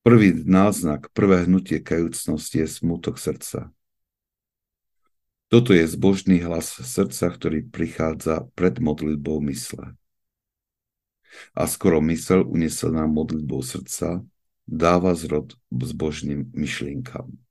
Prvý náznak, prvé hnutie kajúcnosti je smútok srdca. Toto je zbožný hlas srdca, ktorý prichádza pred modlitbou mysle. A skoro mysel unesená modlitbou srdca dáva zrod zbožným myšlienkam.